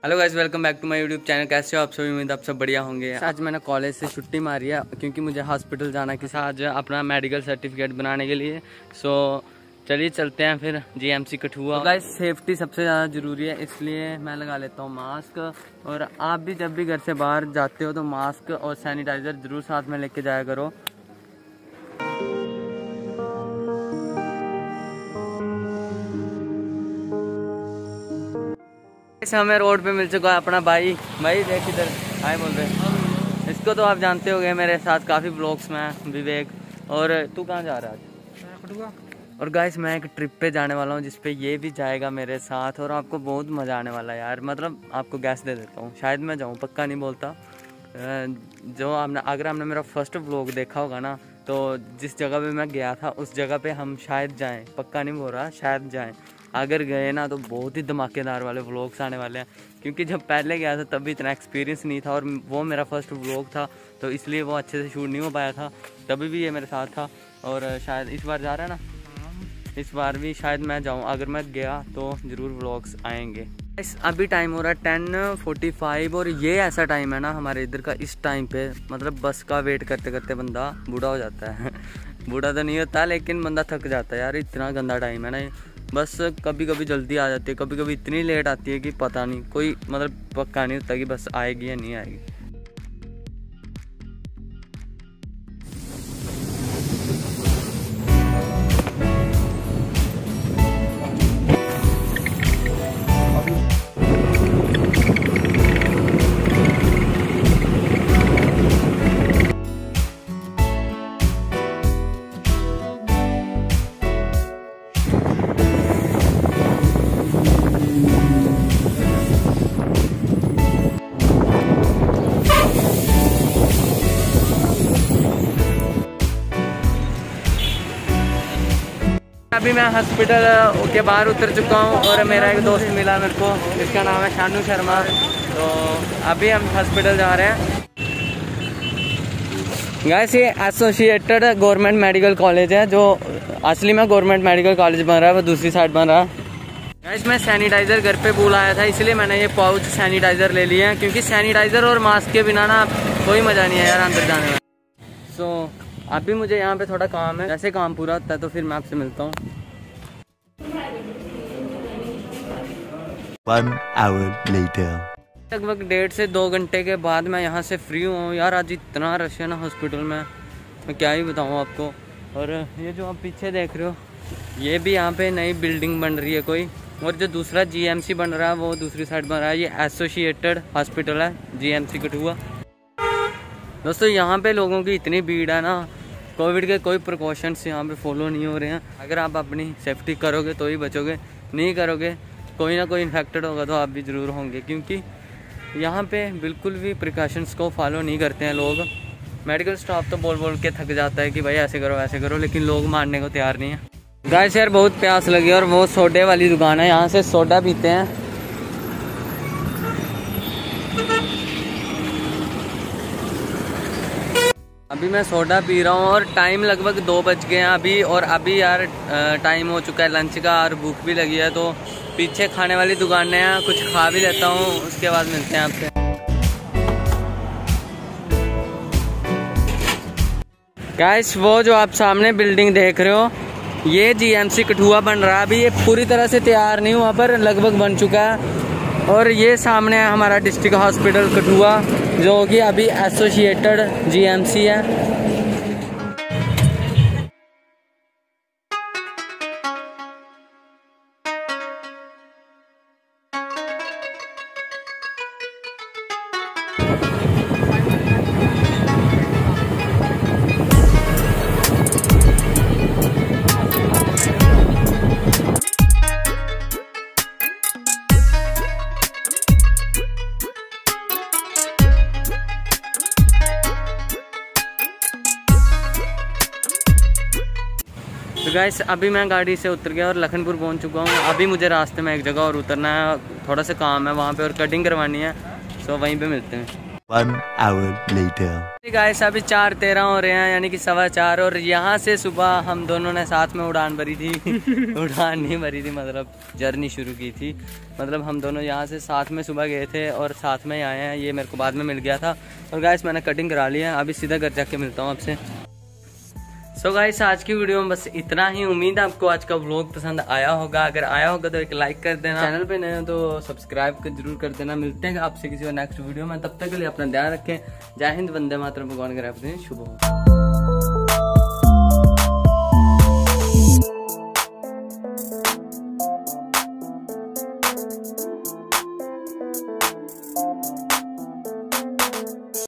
Hello guys, welcome back to my YouTube channel. कैसे हो आप सभी? उम्मीद आप सब बढ़िया होंगे। आज मैंने कॉलेज से छुट्टी मारी है क्योंकि मुझे हॉस्पिटल जाना किसी आज अपना मेडिकल सर्टिफिकेट बनाने के लिए। सो चलिए चलते हैं फिर जीएमसी कठुआ। तो गाइस सेफ्टी सबसे ज़्यादा ज़रूरी है, इसलिए मैं लगा लेता हूँ मास्क। और आप भी जब भी घर से बाहर जाते हो तो मास्क और सैनिटाइज़र ज़रूर साथ में लेके जाया करो। हमें रोड पे मिल चुका है अपना भाई देख इधर हाय बोल रहे। इसको तो आप जानते होंगे, मेरे साथ काफ़ी ब्लॉग्स में है विवेक। और तू कहाँ जा रहा है? और गाइस मैं एक ट्रिप पे जाने वाला हूँ जिसपे ये भी जाएगा मेरे साथ और आपको बहुत मज़ा आने वाला है यार। मतलब आपको गैस दे देता हूँ, शायद मैं जाऊँ, पक्का नहीं बोलता। जो अगर आपने मेरा फर्स्ट व्लॉग देखा होगा ना, तो जिस जगह पे मैं गया था उस जगह पे हम शायद जाएं, पक्का नहीं बोल रहा, शायद जाएं। अगर गए ना तो बहुत ही धमाकेदार वाले व्लॉग्स आने वाले हैं, क्योंकि जब पहले गया था तब भी इतना एक्सपीरियंस नहीं था और वो मेरा फर्स्ट व्लॉग था, तो इसलिए वो अच्छे से शूट नहीं हो पाया था। तभी भी ये मेरे साथ था और शायद इस बार जा रहा है ना, इस बार भी शायद मैं जाऊँ। अगर मैं गया तो ज़रूर व्लॉग्स आएंगे। अभी टाइम हो रहा है 10:45 और ये ऐसा टाइम है ना हमारे इधर का, इस टाइम पे मतलब बस का वेट करते करते बंदा बूढ़ा हो जाता है। बूढ़ा तो नहीं होता लेकिन बंदा थक जाता है यार, इतना गंदा टाइम है ना। बस कभी कभी जल्दी आ जाती है, कभी कभी इतनी लेट आती है कि पता नहीं, कोई मतलब पक्का नहीं होता कि बस आएगी या नहीं आएगी। अभी मैं हॉस्पिटल के बाहर उतर चुका हूँ और मेरा एक दोस्त मिला मेरे को, इसका नाम है शानू शर्मा। तो अभी हम हॉस्पिटल जा रहे हैं। गाइस ये एसोसिएटेड गवर्नमेंट मेडिकल कॉलेज है, जो असली में गवर्नमेंट मेडिकल कॉलेज बन रहा है, वो दूसरी साइड बन रहा है। गाइस मैं सैनिटाइज़र घर पे भूल आया था, इसलिए मैंने ये पाउच सैनिटाइज़र ले लिया है, क्योंकि सैनिटाइज़र और मास्क के बिना ना कोई मज़ा नहीं है यार अंदर जाने में। सो अभी मुझे यहाँ पे थोड़ा काम है, जैसे काम पूरा होता है तो फिर मैं आपसे मिलता हूँ। 1 hour later. लगभग 1.5 से 2 घंटे के बाद मैं यहाँ से फ्री हूँ यार। आज इतना रश है ना हॉस्पिटल में, मैं क्या ही बताऊँ आपको। और ये जो आप पीछे देख रहे हो, ये भी यहाँ पे नई बिल्डिंग बन रही है कोई, और जो दूसरा जीएमसी बन रहा है वो दूसरी साइड बन रहा है। ये एसोसिएटेड हॉस्पिटल है जीएमसी कठुआ। दोस्तों यहाँ पे लोगों की इतनी भीड़ है ना, कोविड के कोई प्रिकॉशंस यहाँ पे फॉलो नहीं हो रहे हैं। अगर आप अपनी सेफ्टी करोगे तो ही बचोगे, नहीं करोगे कोई ना कोई इन्फेक्टेड होगा तो आप भी ज़रूर होंगे, क्योंकि यहाँ पे बिल्कुल भी प्रिकॉशंस को फॉलो नहीं करते हैं लोग। मेडिकल स्टाफ तो बोल बोल के थक जाता है कि भाई ऐसे करो ऐसे करो, लेकिन लोग मानने को तैयार नहीं है। गाइस यार बहुत प्यास लगी और वो सोडे वाली दुकान है, यहाँ से सोडा पीते हैं। अभी मैं सोडा पी रहा हूँ और टाइम लगभग 2 बज गए हैं अभी। और अभी यार टाइम हो चुका है लंच का और भूख भी लगी है, तो पीछे खाने वाली दुकानें हैं, कुछ खा भी लेता हूँ, उसके बाद मिलते हैं आपसे। गाइस वो जो आप सामने बिल्डिंग देख रहे हो, ये जीएमसी कठुआ बन रहा है। अभी ये पूरी तरह से तैयार नहीं हुआ पर लगभग बन चुका है। और ये सामने है हमारा डिस्ट्रिक्ट हॉस्पिटल कठुआ, जो कि अभी एसोसिएटेड जीएमसी है। तो गाइस अभी मैं गाड़ी से उतर गया और लखनपुर पहुंच चुका हूं। अभी मुझे रास्ते में एक जगह और उतरना है, थोड़ा सा काम है वहां पे और कटिंग करवानी है, सो वहीं पे मिलते हैं। 1 hour later. गाइस अभी 4:13 हो रहे हैं, यानी कि 4:15, और यहाँ से सुबह हम दोनों ने साथ में उड़ान भरी थी। उड़ान नहीं भरी थी, मतलब जर्नी शुरू की थी। मतलब हम दोनों यहाँ से साथ में सुबह गए थे और साथ में ही आए हैं। ये मेरे को बाद में मिल गया था। और गाइस मैंने कटिंग करा ली है, अभी सीधा घर जाके मिलता हूँ आपसे। सो गाइस आज की वीडियो में बस इतना ही। उम्मीद है आपको आज का व्लॉग पसंद आया होगा। अगर आया होगा तो एक लाइक कर देना, चैनल पे नए हो तो सब्सक्राइब जरूर कर देना। मिलते हैं आपसे किसी और नेक्स्ट वीडियो में, तब तक के लिए अपना ध्यान रखें। जय हिंद, वंदे मातरम, भगवान करे आपके दिन शुभ हो।